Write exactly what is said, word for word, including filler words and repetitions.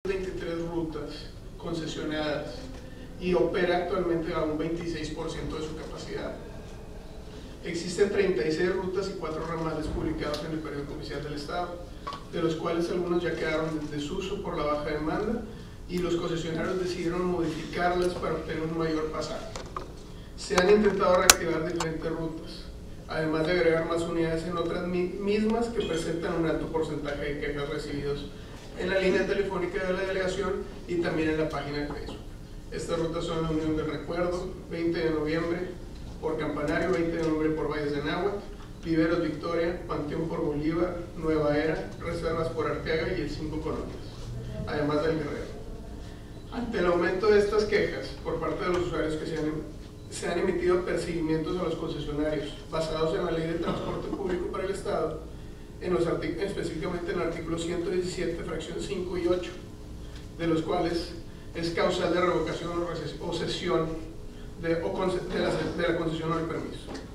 veintitrés rutas concesionadas y opera actualmente a un veintiséis por ciento de su capacidad. Existen treinta y seis rutas y cuatro ramales publicados en el periódico oficial del Estado, de los cuales algunos ya quedaron en desuso por la baja demanda y los concesionarios decidieron modificarlas para obtener un mayor pasaje. Se han intentado reactivar diferentes rutas, además de agregar más unidades en otras mismas que presentan un alto porcentaje de quejas recibidos en la línea telefónica de la delegación y también en la página de Facebook. Estas rutas son la Unión del Recuerdo, veinte de noviembre por Campanario, veinte de noviembre por Valles de Náhuatl, Viveros Victoria, Panteón por Bolívar, Nueva Era, Reservas por Arteaga y el Cinco Colonias, además del Guerrero. Ante el aumento de estas quejas por parte de los usuarios que se han, se han emitido perseguimientos a los concesionarios basados en la Ley de Transporte Público para el Estado, en los específicamente en el artículo ciento diecisiete, fracción cinco y ocho, de los cuales es causal de revocación o cesión de, o de, la, de la concesión o el permiso.